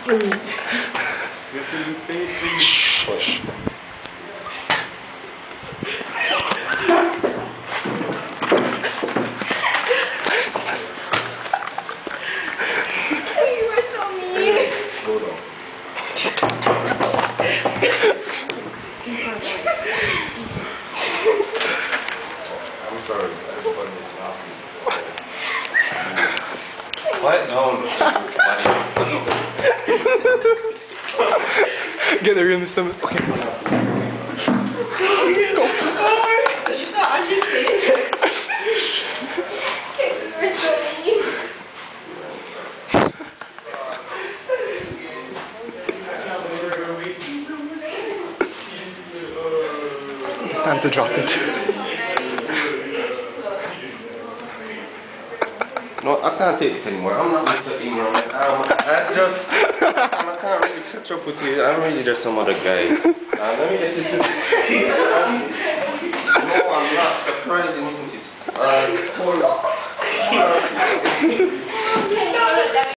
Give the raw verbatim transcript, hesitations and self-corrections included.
Shush. You are so mean. Hold on. I'm sorry. Everybody is laughing. Quiet down. Get the real Mister M- Okay. You saw Andrew's face. You are so mean. It's time to drop it. No, I can't take this anymore. I'm not Mister Ingram. Um, I just, I can't really catch up with you. I'm really just some other guy. Uh, let me get it. Um, no, I'm not. Surprising, isn't it? Uh, hold on.